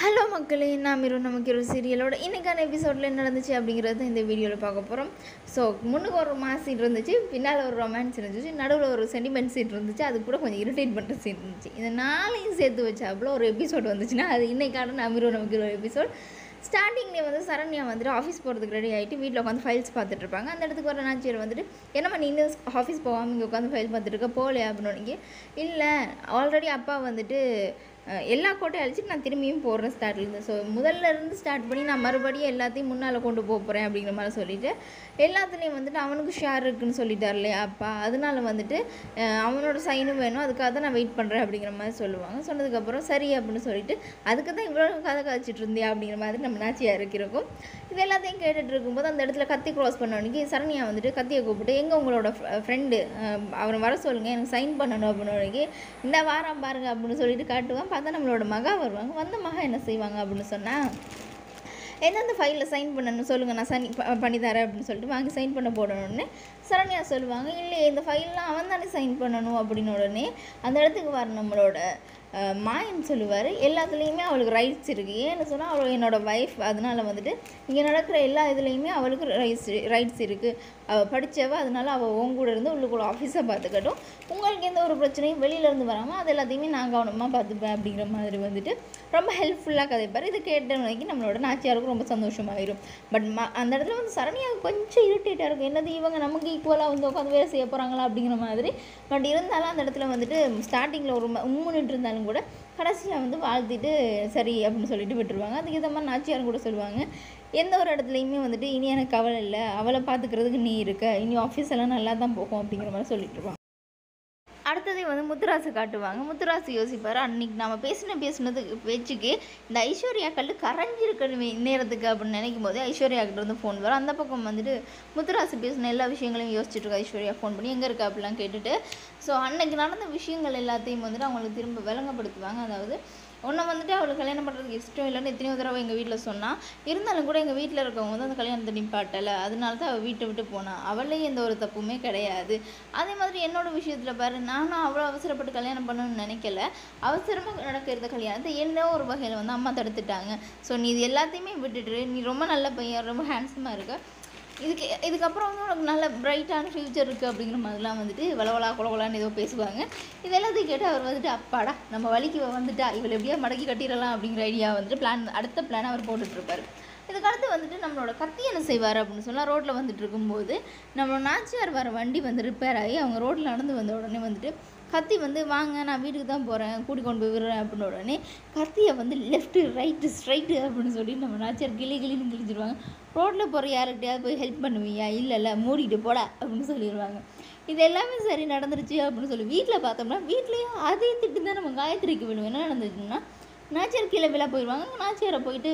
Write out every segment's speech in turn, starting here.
Hello மக்களே, நான் மீரும் நமக்கு ஒரு சீரியலோட இன்றைக்கான எபிசோடில் என்ன நடந்துச்சு அப்படிங்கிறது இந்த வீடியோவில் பார்க்க போகிறோம். ஸோ முன்னுக்கு ஒரு மாஸ் சீன் இருந்துச்சு, பின்னால் ஒரு ரொமான்ஸ் இருந்துச்சு, நடுவில் ஒரு சென்டிமெண்ட் சீன் இருந்துச்சு, அது கூட கொஞ்சம் இரிட்டேட் பண்ணுற சீன் இருந்துச்சு. இந்த நாளையும் சேர்த்து வச்சாப்புல ஒரு எபிசோட் வந்துச்சுன்னா அது இன்றைக்கான நான் மீரும் நமக்கு ஒரு எபிசோட். ஸ்டார்டிங்லேயே வந்து சரண்யா வந்துட்டு ஆஃபீஸ் போகிறதுக்கு ரெடி ஆகிட்டு வீட்டில் உட்காந்து ஃபைல்ஸ் பார்த்துட்ருப்பாங்க. அந்த இடத்துக்கு வர நாச்சியர் வந்துட்டு என்னம்மா நீ இன்னும் ஆஃபீஸ் போகாமல் இங்கே உட்காந்து ஃபைல் பார்த்துட்டு இருக்க போகலையா அப்படின்னு. இல்லை, ஆல்ரெடி அப்பா வந்துட்டு எல்லா கோட்டையும் அழிச்சிட்டு நான் திரும்பியும் போடுறேன் ஸ்டார்ட்லேருந்து. ஸோ முதல்ல இருந்து ஸ்டார்ட் பண்ணி நான் மறுபடியும் எல்லாத்தையும் முன்னால் கொண்டு போகிறேன் அப்படிங்கிற மாதிரி சொல்லிவிட்டு எல்லாத்துலேயும் வந்துட்டு அவனுக்கு ஷேர் இருக்குதுன்னு சொல்லிட்டார் இல்லையா அப்பா, அதனால வந்துட்டு அவனோட சைனும் வேணும், அதுக்காக தான் நான் வெயிட் பண்ணுறேன் அப்படிங்கிற மாதிரி சொல்லுவாங்க. சொன்னதுக்கப்புறம் சரி அப்படின்னு சொல்லிட்டு அதுக்கு தான் இவ்வளோ கதை காய்ச்சிட்டு இருந்தியா அப்படிங்கிற மாதிரி நம்ம நாச்சியாக இருக்கும். இது எல்லாத்தையும் கேட்டுட்டு இருக்கும்போது அந்த இடத்துல கத்தி க்ராஸ் பண்ணவனுக்கு சரண்யா வந்துட்டு கத்தியை கூப்பிட்டு எங்கே உங்களோட ஃப்ரெண்டு அவரை வர சொல்லுங்கள், எனக்கு சைன் பண்ணணும் அப்படின்னு இந்த வாரம் பாருங்கள் அப்படின்னு சொல்லிட்டு காட்டுவான். பார்த்தா நம்மளோட மகா வருவாங்க. வந்த மகா என்ன செய்வாங்க அப்படின்னு சொன்னால், எந்தெந்த ஃபைலில் சைன் பண்ணணும் சொல்லுங்கள், நான் சைன் பண்ணி தரேன் அப்படின்னு சொல்லிட்டு வாங்கி சைன் பண்ண போடணுன்னு சரண்யா சொல்லுவாங்க. இல்லை, இந்த ஃபைல்லாம் அவன் தானே சைன் பண்ணணும் அப்படின்னு உடனே அந்த இடத்துக்கு வர நம்மளோட மாயன் சொல்லுவார், எல்லாத்துலேயுமே அவளுக்கு ரைட்ஸ் இருக்குது. ஏன்னு சொன்னால் அவள் என்னோடய ஒய்ஃப், அதனால் வந்துட்டு இங்கே நடக்கிற எல்லா இதுலேயுமே அவளுக்கு ரைட்ஸ் இருக்குது. அவள் படித்தவ, அதனால் அவள் உங்கூட இருந்து உள்ளுக்குள்ள ஆஃபீஸை பார்த்துக்கட்டும், உங்களுக்கு எந்த ஒரு பிரச்சனையும் வெளியிலேருந்து வராமல் அது எல்லாத்தையுமே நான் கவனமாக பார்த்துப்பேன் அப்படிங்கிற மாதிரி வந்துட்டு ரொம்ப ஹெல்ப்ஃபுல்லாக கதைப்பார். இது கேட்ட வரைக்கும் நம்மளோட நாச்சியாருக்கும் ரொம்ப சந்தோஷமாயிடும். பட் அந்த இடத்துல வந்து சரண்யாவுக்கு கொஞ்சம் இரிட்டேட்டாக இருக்கும். என்னது இவங்க நமக்கு ஈக்குவலாக வந்து உட்காந்து வேலை செய்ய போகிறாங்களா அப்படிங்கிற மாதிரி. பட் இருந்தாலும் அந்த இடத்துல வந்துட்டு ஸ்டார்டிங்கில் ஒரு முன்னிட்டு இருந்தாலும் கூட கடைசியாக வந்து வாழ்த்திட்டு சரி அப்படின்னு சொல்லிட்டு விட்டுருவாங்க. அதுக்கு இந்த மாதிரி நாச்சியாரும் கூட சொல்லுவாங்க, எந்த ஒரு இடத்துலையுமே வந்துட்டு இனி எனக்கு கவலை இல்லை, அவளை பார்த்துக்கிறதுக்கு நீ இருக்க, இனி ஆஃபீஸ் எல்லாம் நல்லா தான் போகும் அப்படிங்கிற மாதிரி சொல்லிட்டு இருப்பாங்க. அடுத்ததே வந்து முத்துராசு காட்டுவாங்க. முத்துராசு யோசிப்பார், அன்றைக்கி நம்ம பேசினதுக்கு பேச்சுக்கு இந்த ஐஸ்வர்யா கல் கரைஞ்சிருக்கணும் நேரத்துக்கு அப்படின்னு நினைக்கும் போது ஐஸ்வர்யாக்கிட்ட வந்து ஃபோன் வரும். அந்த பக்கம் வந்துட்டு முத்துராசு பேசின எல்லா விஷயங்களையும் யோசிச்சுட்டு இருக்கா ஐஸ்வர்யா ஃபோன் பண்ணி எங்கே இருக்கா அப்படிலாம் கேட்டுட்டு. ஸோ அன்றைக்கி நடந்த விஷயங்கள் எல்லாத்தையும் வந்துட்டு அவங்களுக்கு திரும்ப விளங்கப்படுத்துவாங்க. அதாவது ஒன்றை வந்துட்டு அவளுக்கு கல்யாணம் பண்ணுறதுக்கு இஷ்டம் இல்லைன்னு எத்தனையோ தடவை எங்கள் வீட்டில் சொன்னால், இருந்தாலும் கூட எங்கள் வீட்டில் இருக்கவங்க வந்து அந்த கல்யாணத்தை நிப்பாட்டலை, அதனால தான் அவள் வீட்டை விட்டு போனாள், அவளே எந்த ஒரு தப்புமே கிடையாது. அதே மாதிரி என்னோட விஷயத்தில் பாரு, நானும் அவ்வளோ அவசரப்பட்டு கல்யாணம் பண்ணணும்னு நினைக்கல, அவசரமாக நடக்கிற கல்யாணத்தை என்ன ஒரு வகையில் வந்து அம்மா தடுத்துட்டாங்க. ஸோ நீ இது எல்லாத்தையுமே விட்டுட்டு, நீ ரொம்ப நல்ல பையன், ரொம்ப ஹேண்ட்ஸமாக இருக்க, இதுக்கப்புறம் வந்து உனக்கு நல்ல பிரைட்டான ஃப்யூச்சர் இருக்குது அப்படிங்கிற மாதிரிலாம் வந்துட்டு வளவலா குலகுலான்னு ஏதோ பேசுவாங்க. இது எல்லாத்தையும் கேட்டு அவர் வந்துட்டு அப்பாடா நம்ம வழிக்கு வந்துட்டா இவள் எப்படியா மடக்கி கட்டிடலாம் அப்படிங்கிற ஐடியா வந்துட்டு அடுத்த பிளான் அவர் போட்டுட்ருப்பார். இதுக்கடுத்து வந்துட்டு நம்மளோட கத்தி என்ன செய்வார் அப்படின்னு சொன்னால், ரோட்டில் வந்துட்டு இருக்கும்போது நம்மளோட நாச்சியார் வர வண்டி வந்து ரிப்பேர் ஆகி அவங்க ரோட்டில் நடந்து வந்த உடனே வந்துட்டு கத்தி வந்து வாங்க நான் வீட்டுக்கு தான் போகிறேன், கூட்டி கொண்டு போய் விடுறேன் அப்படின்னு உடனே கத்தியை வந்து லெஃப்ட்டு ரைட்டு ஸ்ட்ரைட்டு அப்படின்னு சொல்லி நம்ம நாச்சியார் கிளின்னு கிழிச்சிருவாங்க. ரோட்டில் போகிற யார்கிட்டையாவது போய் ஹெல்ப் பண்ணுவீயா, இல்லை மூடிட்டு போடா அப்படின்னு சொல்லிடுவாங்க. இது எல்லாமே சரி நடந்துருச்சு அப்படின்னு சொல்லி வீட்டில் பார்த்தோம்னா வீட்லேயும் அதே திட்டு தான் நம்ம காயத்ரிக்கு விழுவோம். என்ன நடந்துச்சுன்னா, நாச்சியார் கீழே விழா போயிடுவாங்க. நாச்சியாரை போயிட்டு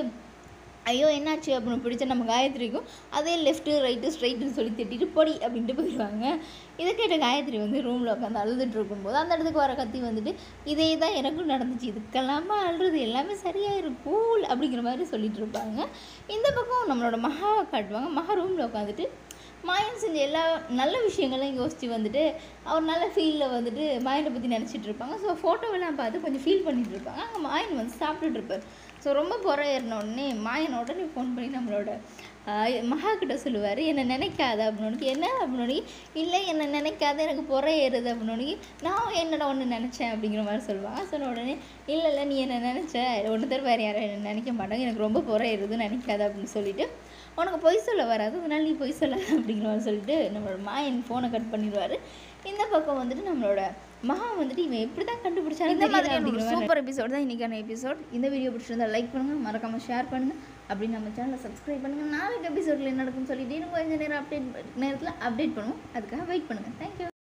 ஐயோ என்னாச்சு அப்படின்னு பிடிச்ச நம்ம காயத்ரிக்கும் அதே லெஃப்ட்டு ரைட்டு ஸ்ட்ரைட்டுன்னு சொல்லி திட்டிட்டு பொடி அப்படின்ட்டு போயிடுவாங்க. இதை கேட்ட காயத்ரி வந்து ரூமில் உட்காந்து அழுதுட்டு இருக்கும்போது அந்த இடத்துக்கு வர கத்தி வந்துட்டு இதே தான் எனக்கும் நடந்துச்சு, இதுக்கெல்லாமா அழுறது, எல்லாமே சரியாயிரும் கூல் அப்படிங்கிற மாதிரி சொல்லிட்டு இருப்பாங்க. இந்த பக்கம் நம்மளோட மகாவை காட்டுவாங்க. மகா ரூமில் உட்காந்துட்டு மாயன் செஞ்ச எல்லா நல்ல விஷயங்களையும் யோசித்து வந்துட்டு அவர் நல்ல ஃபீலில் வந்துட்டு மாயனை பற்றி நினச்சிட்டு இருப்பாங்க. ஸோ ஃபோட்டோவெல்லாம் பார்த்து கொஞ்சம் ஃபீல் பண்ணிகிட்டு இருப்பாங்க. அங்கே மாயன் வந்து சாப்பிட்டுட்டு இருப்பார். ஸோ ரொம்ப புறை ஏறின உடனே மாயன் உடனே ஃபோன் பண்ணி நம்மளோட மகா கிட்ட சொல்லுவார், என்னை நினைக்காத அப்படின்னு. என்ன அப்படின்னு, இல்லை என்னை நினைக்காத எனக்கு புறை ஏறுது அப்படின்னு. நான் என்னோட ஒன்று நினச்சேன் அப்படிங்கிற மாதிரி சொல்லுவாங்க. சொன்ன உடனே இல்லை நீ என்னை நினச்ச ஒன்று தர வேறு யாரும் என்னை நினைக்க மாட்டாங்க, எனக்கு ரொம்ப புறை ஏறுதுன்னு நினைக்காத அப்படின்னு சொல்லிட்டு உனக்கு பொய் சொல்ல வராது, அதனால நீ பொய் சொல்லாத அப்படிங்கிற மாதிரி சொல்லிட்டு நம்மளோட மாயன் ஃபோனை கட் பண்ணிடுவார். இந்த பக்கம் வந்துட்டு நம்மளோட மகா வந்துட்டு இவன் எப்படி தான் கண்டுபிடிச்சாலும் இந்த மாதிரி சூப்பர் எபிசோட் தான் இன்றைக்கான எபிசோட். இந்த வீடியோ பிடிச்சிருந்தா லைக் பண்ணுங்கள், மறக்காமல் ஷேர் பண்ணுங்கள், அப்படின்னு நம்ம சேனலை சப்ஸ்கிரைப் பண்ணுங்கள். நாளைக்கு எபிசோடில் என்ன நடக்கும்னு சொல்லிட்டு இன்னும் கொஞ்சம் நேரம் நேரத்தில் அப்டேட் பண்ணுவோம். அதுக்காக வெயிட் பண்ணுங்கள். தேங்க்யூ.